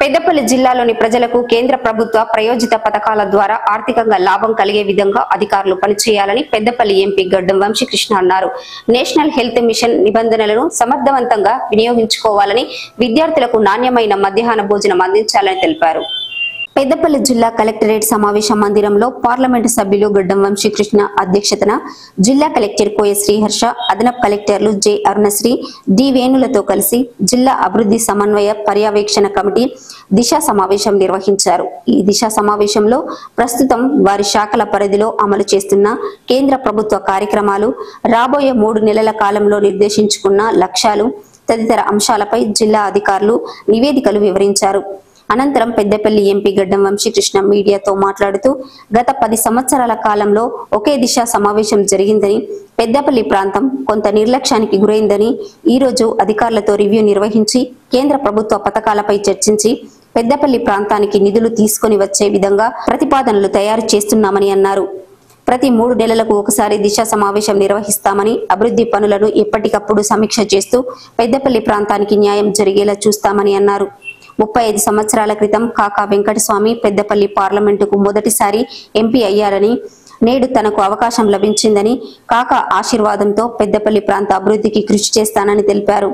పెద్దపల్లి జిల్లాలోని ప్రజలకు కేంద్ర ప్రభుత్వ ప్రయోజిత పథకాల ద్వారా ఆర్థికంగా లాభం కలిగే విధంగా అధికారులు పనిచేయాలని పెద్దపల్లి ఎంపీ గడ్డం వంశీకృష్ణ అన్నారు. నేషనల్ హెల్త్ మిషన్ నిబంధనలను సమర్థవంతంగా వినియోగించుకోవాలని, విద్యార్థులకు నాణ్యమైన మధ్యాహ్న భోజనం అందించాలని తెలిపారు. పెద్దపల్లి జిల్లా కలెక్టరేట్ సమావేశ మందిరంలో పార్లమెంటు సభ్యులు గడ్డం వంశీకృష్ణ అధ్యక్షతన జిల్లా కలెక్టర్ కోయ శ్రీహర్ష, అదనపు కలెక్టర్లు జె అరుణశ్రీ, డి వేణులతో కలిసి జిల్లా అభివృద్ధి సమన్వయ పర్యవేక్షణ కమిటీ దిశ సమావేశం నిర్వహించారు. ఈ దిశ సమావేశంలో ప్రస్తుతం వారి శాఖల పరిధిలో అమలు చేస్తున్న కేంద్ర ప్రభుత్వ కార్యక్రమాలు, రాబోయే 3 నెలల కాలంలో నిర్దేశించుకున్న లక్ష్యాలు తదితర అంశాలపై జిల్లా అధికారులు నివేదికలు వివరించారు. అనంతరం పెద్దపల్లి ఎంపీ గడ్డం వంశీకృష్ణ మీడియాతో మాట్లాడుతూ, గత 10 సంవత్సరాల కాలంలో ఒకే దిశ సమావేశం జరిగిందని, పెద్దపల్లి ప్రాంతం కొంత నిర్లక్ష్యానికి గురైందని, ఈ రోజు అధికారులతో రివ్యూ నిర్వహించి కేంద్ర ప్రభుత్వ పథకాలపై చర్చించి పెద్దపల్లి ప్రాంతానికి నిధులు తీసుకొని వచ్చే విధంగా ప్రతిపాదనలు తయారు చేస్తున్నామని అన్నారు. ప్రతి 3 నెలలకు ఒకసారి దిశ సమావేశం నిర్వహిస్తామని, అభివృద్ధి పనులను ఎప్పటికప్పుడు సమీక్ష చేస్తూ పెద్దపల్లి ప్రాంతానికి న్యాయం జరిగేలా చూస్తామని అన్నారు. 35 సంవత్సరాల క్రితం కాకా వెంకటస్వామి పెద్దపల్లి పార్లమెంటుకు మొదటిసారి ఎంపీ అయ్యారని, నేడు తనకు అవకాశం లభించిందని, కాకా ఆశీర్వాదంతో పెద్దపల్లి ప్రాంత అభివృద్ధికి కృషి చేస్తానని తెలిపారు.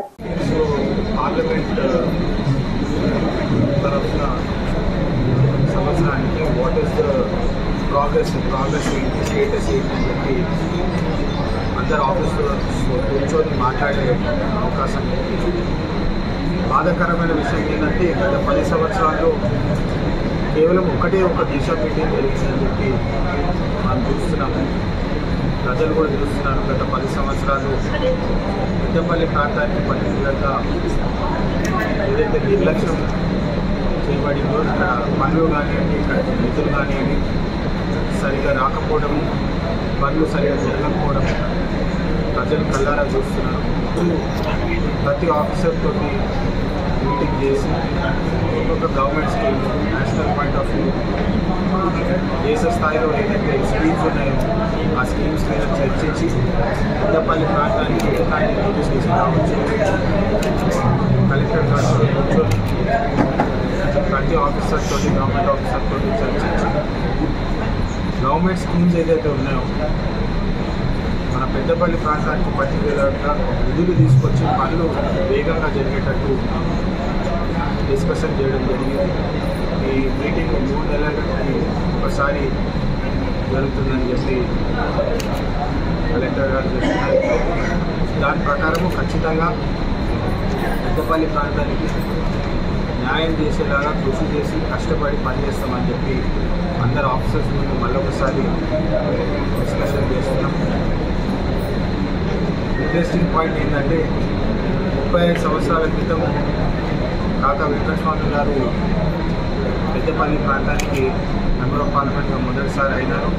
బాధాకరమైన విషయం ఏంటంటే గత 10 సంవత్సరాల్లో కేవలం ఒక దిశ మీటింగ్ జరిగిందని చెప్పి మనం చూస్తున్నాము. ప్రజలు కూడా చూస్తున్నారు. గత 10 సంవత్సరాలు పెద్దపల్లి ప్రాంతానికి పర్టికులర్గా ఏదైతే నిర్లక్ష్యం చేయబడిందో, ఇక్కడ పనులు కానివ్వండి, ఇక్కడ నిధులు కానివ్వండి సరిగ్గా రాకపోవడము, పనులు సరిగ్గా జరగకపోవడం ప్రజలు కళ్ళారా చూస్తున్నారు. ప్రతి ఆఫీసర్ తోటి మీటింగ్ చేసి ఒక్కొక్క government scheme, national point of view, దేశ స్థాయిలో ఏదైతే స్కీమ్స్ ఉన్నాయో ఆ స్కీమ్స్ మీద చర్చించి పెద్దపల్లి ప్రాంతానికి ఎలాంటి నిధులు తీసుకురావచ్చు, కలెక్టర్ గారితో కూర్చొని ప్రతి ఆఫీసర్ తోటి, గవర్నమెంట్ ఆఫీసర్ తోటి చర్చించి గవర్నమెంట్ స్కీమ్స్ ఏదైతే ఉన్నాయో మన పెద్దపల్లి ప్రాంతానికి పర్టికులర్గా నిధులు తీసుకొచ్చి పనులు వేగంగా జరిగేటట్టు డిస్కషన్ చేయడం జరిగింది. ఈ మీటింగ్ 3 నెలలకి ఒకసారి జరుగుతుందని చెప్పి కలెక్టర్ గారు చెప్తున్నారు. దాని ప్రకారము ఖచ్చితంగా పెద్దపల్లి ప్రాంతానికి న్యాయం చేసేలాగా కృషి చేసి కష్టపడి పనిచేస్తామని చెప్పి అందరు ఆఫీసర్స్ ముందు మళ్ళొకసారి డిస్కషన్ చేస్తున్నాం. ఇంట్రెస్టింగ్ పాయింట్ ఏంటంటే 35 సంవత్సరాల క్రితం కాకా వెంకటస్వామి గారు పెద్దపల్లి ప్రాంతానికి మెంబర్ ఆఫ్ పార్లమెంట్గా మొదటిసారి అయినారు.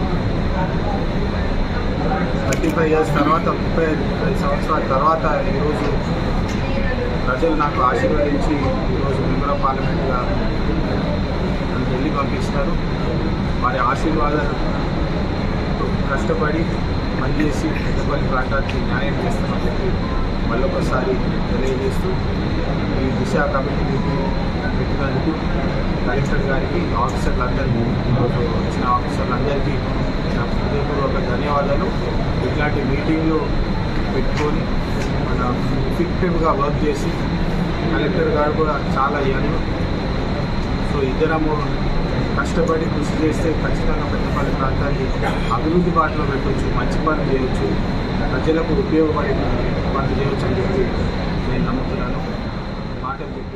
35 ఇయర్స్ తర్వాత, 35 సంవత్సరాల తర్వాత ఈరోజు ప్రజలు నాకు ఆశీర్వదించి ఈరోజు మెంబర్ ఆఫ్ పార్లమెంట్గా నన్ను ఢిల్లీ పంపిస్తున్నారు. వారి ఆశీర్వాదాలు కష్టపడి పనిచేసి పెద్దపల్లి ప్రాంతానికి న్యాయం చేస్తామని చెప్పి మళ్ళొకసారి తెలియజేస్తూ ఈ దిశ కమిటీ పెట్టినందుకు కలెక్టర్ గారికి, ఆఫీసర్లందరికీ, ఈరోజు వచ్చిన ఆఫీసర్లందరికీ నా హృదయపూర్వక ధన్యవాదాలు. ఇట్లాంటి మీటింగ్లు పెట్టుకొని మన ఎఫెక్టివ్గా వర్క్ చేసి, కలెక్టర్ గారు కూడా చాలా యంగ్, సో ఇద్దరము కష్టపడి కృషి చేస్తే ఖచ్చితంగా పెద్దపల్లి ప్రాంతాన్ని అభివృద్ధి బాటలో పెట్టవచ్చు, మంచి పనులు చేయవచ్చు, ప్రజలకు ఉపయోగపడే పనులు చేయవచ్చు అని చెప్పి నేను నమ్ముతున్నాను. మాటలు చెప్పి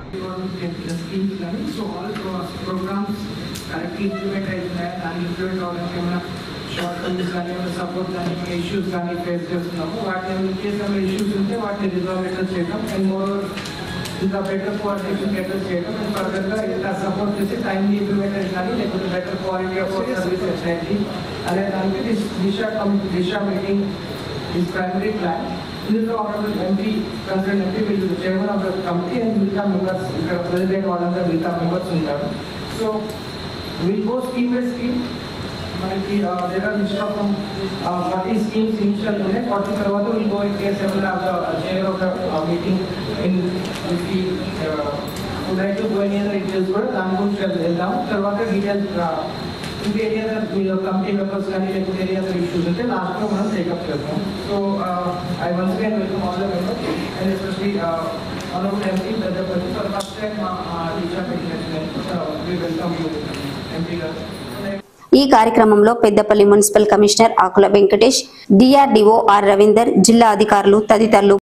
షార్ట్ టర్మ్స్ కానీ సపోర్ట్ కానీ ఇష్యూస్ కానీ ఫేస్ చేస్తున్నాము. వాటిని కేసు ఇష్యూస్ ఉంటే వాటిని రిజాల్వ్ చేయడం అండ్ మోర్ ఇంకా బెటర్ కోఆర్డినేషన్ బెటర్ చేయడం అండ్ ఫర్దర్గా ఇలా సపోర్ట్ చేసి టైమ్లీ ఇంప్లిమెంటేషన్ కానీ లేకపోతే బెటర్ క్వాలిటీ ఆఫ్ సర్వీస్ ఎట్లయింది అనే దానికి Disha meeting is primary plan. ఇందులో ఆనరబుల్ ఎంపీ, కన్సర్న్ ఎంపీ వీళ్ళు chairman of the committee and మిగతా మెంబర్స్, ఇక్కడ ప్రెసిడెంట్ వాళ్ళందరూ మిగతా మెంబర్స్ ఉంటారు. So will go scheme by scheme. మనకి there are list of 40 schemes initial ఉన్నాయి. 40 తర్వాత will go in case of the chair of the meeting in with the would like to go any other details కూడా దాని గురించి వెళ్దాం. తర్వాత details ఇంకా ఏది అదర్ మీరు కమిటీ మెంబర్స్ కానీ లేకపోతే ఏది అదర్ ఇష్యూస్ ఉంటే లాస్ట్లో మనం టేకప్ చేద్దాం. So I once again welcome all the members and especially honorable MP Peddapalli for the first time Disha meeting we welcome you MP garu. ఈ కార్యక్రమంలో Peddapalli municipal commissioner Akula Venkatesh, DRDO R Ravinder, జిల్లా అధికారులు తదితరులు